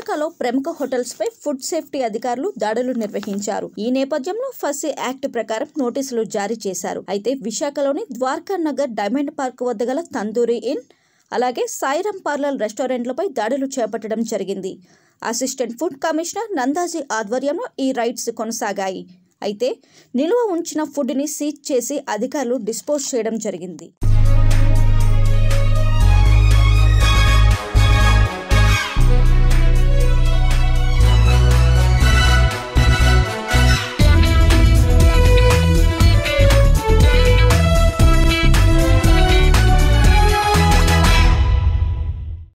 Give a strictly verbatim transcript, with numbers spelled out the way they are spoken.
విశాఖలో ప్రముఖ హోటల్స్ పై food safety అధికారులు దాడులు నిర్వహించారు. ఈ నేపథ్యంలో ఫసీ యాక్ట్ ప్రకారం నోటీసులు జారీ చేశారు. అయితే విశాఖలోని ద్వారకా నగర్ డైమండ్ పార్క్ వద్ద గల తందూరి ఇన్ అలాగే సాయిరామ్ పార్లర్ రెస్టారెంట్లపై దాడులు చేపట్టడం జరిగింది. అసిస్టెంట్ ఫుడ్ కమిషనర్ నందాజీ ఆధ్వర్యంలో ఈ రైడ్స్ కొనసాగాయి. అయితే నిల్వ ఉంచిన ఫుడ్ ని సీజ్ చేసి అధికారులు డిస్పోజ్ చేయడం జరిగింది.